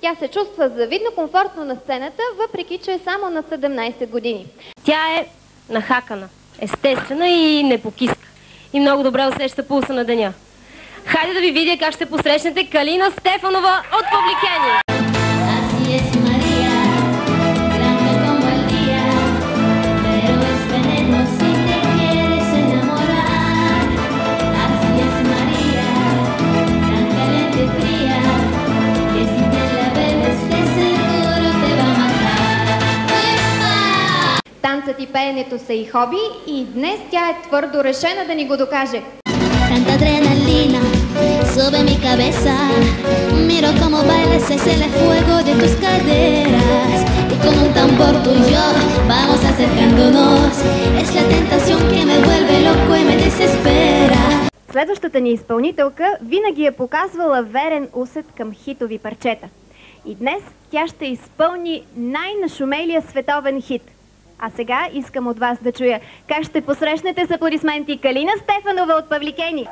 Тя се чувства завидно комфортно на сцената, въпреки че е само на 17 години. Тя е нахакана, естествена и не покиска. И много добре усеща пулса на деня. Хайде да ви видя как ще посрещнете Калина Стефанова от Публикени! Танцът и пеенето са и хоби и днес тя е твърдо решена да ни го докаже. Tanta adrenalina sube mi cabeza, miro como bailas ese el fuego de tus caderas y con un tambor tú y yo vamos acercándonos, es la tentación que me vuelve loco y me desespera. Следващата ни изпълнителка винаги е показвала верен усет към хитови парчета. И днес тя ще изпълни най-нашумелия световен хит. А сега искам от вас да чуя как ще посрещнете с аплодисменти Калина Стефанова от Павликени.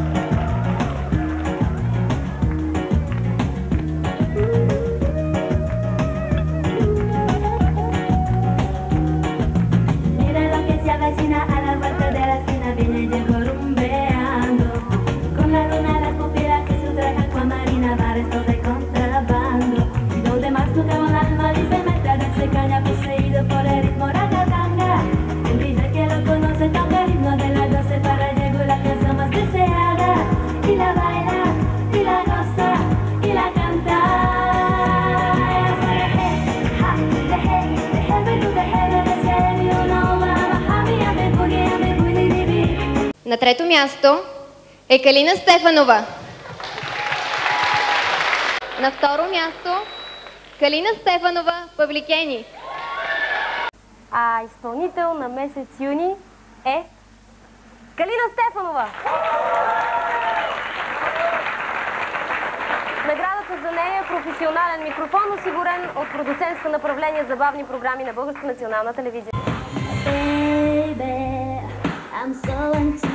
На трето място е Калина Стефанова. На второ място Калина Стефанова, Павликени. А изпълнител на месец юни е Калина Стефанова. Наградата за нея е професионален микрофон, осигурен от продуцентско направление забавни програми на Българска национална телевизия. Baby, I'm so